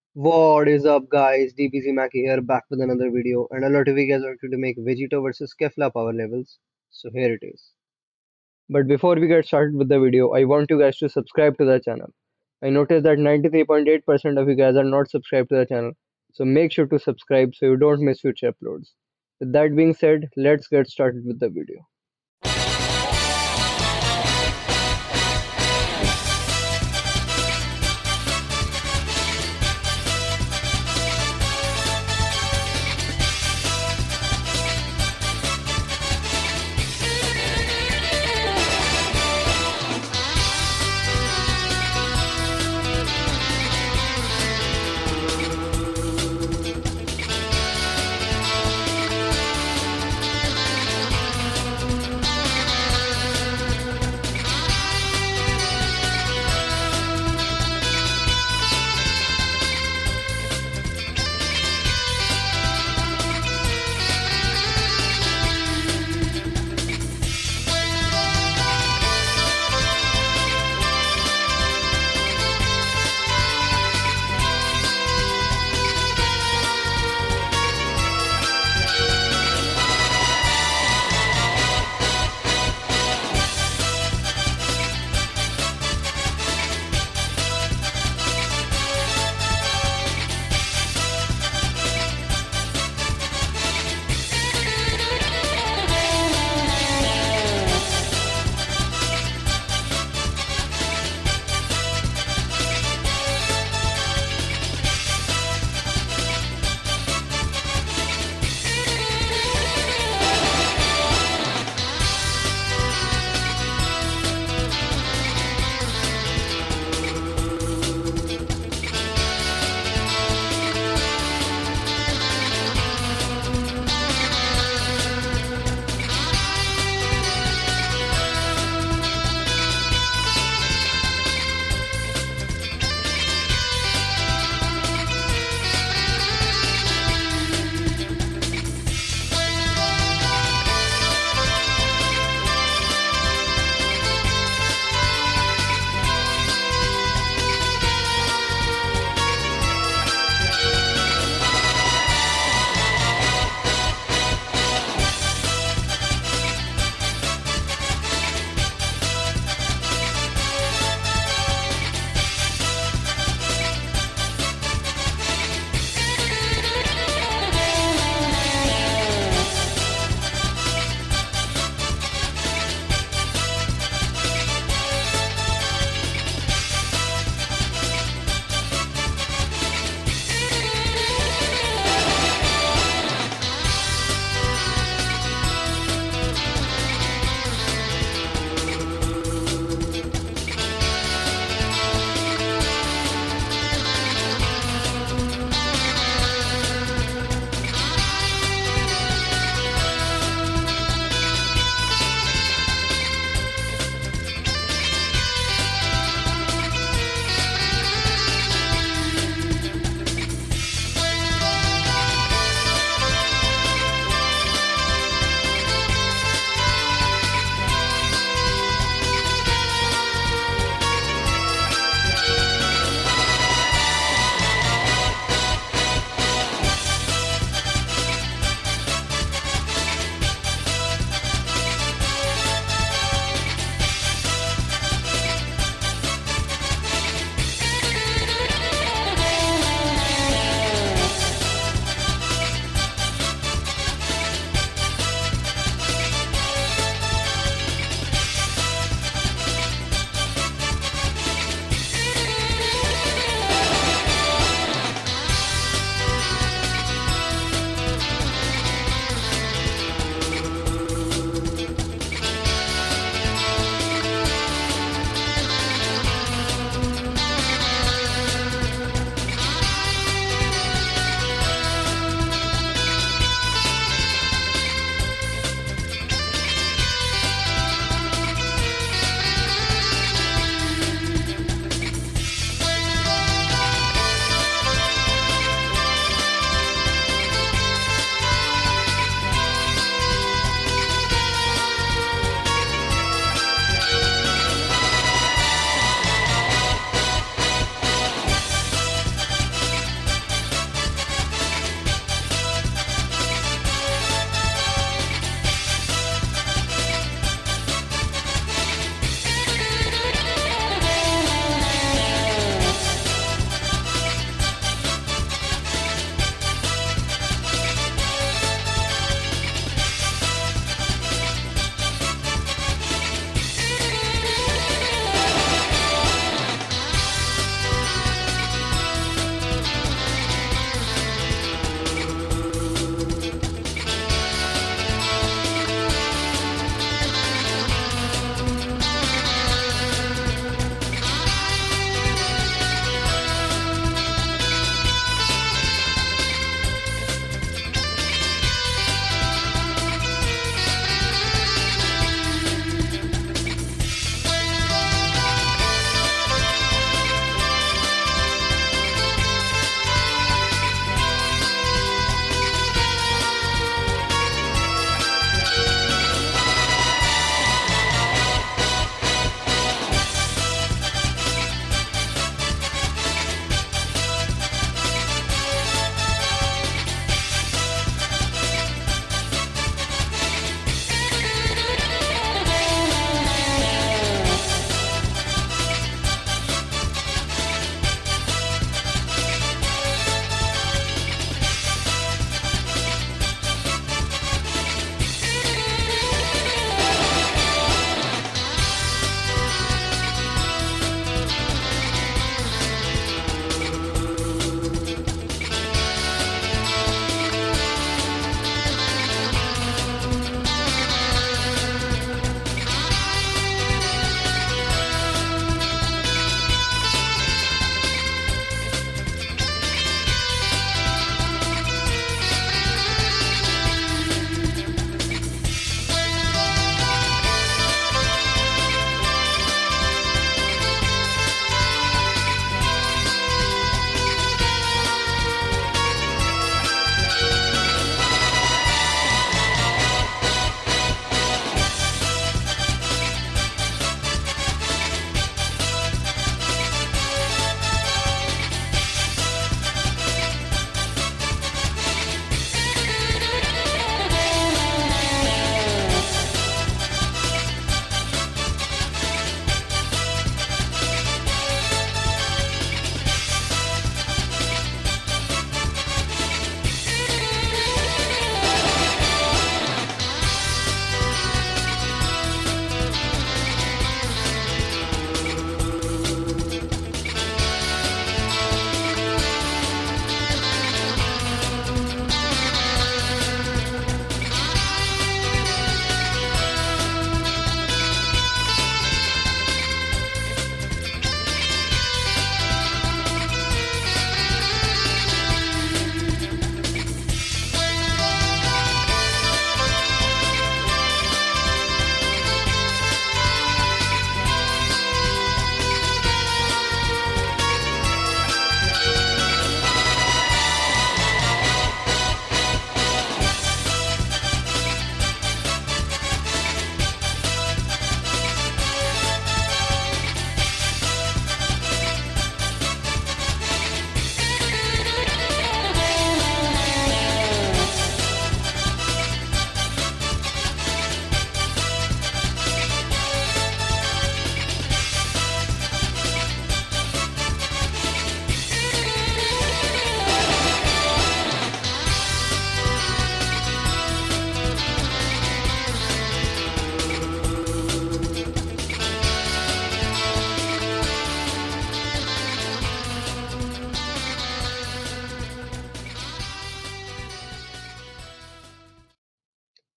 What is up, guys? DBZ Mackie here, back with another video. And a lot of you guys wanted to make Vegito versus Kefla power levels. So here it is. But before we get started with the video, I want you guys to subscribe to the channel. I noticed that 93.8% of you guys are not subscribed to the channel. So make sure to subscribe so you don't miss future uploads. With that being said, let's get started with the video.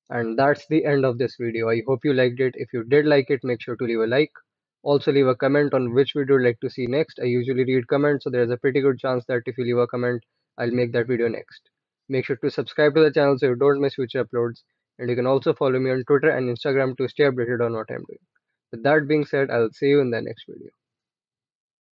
And that's the end of this video. I hope you liked it. If you did like it, make sure to leave a like. Also leave a comment on which video you'd like to see next. I usually read comments, so there's a pretty good chance that if you leave a comment, I'll make that video next. Make sure to subscribe to the channel so you don't miss future uploads. And you can also follow me on Twitter and Instagram to stay updated on what I'm doing. With that being said, I'll see you in the next video.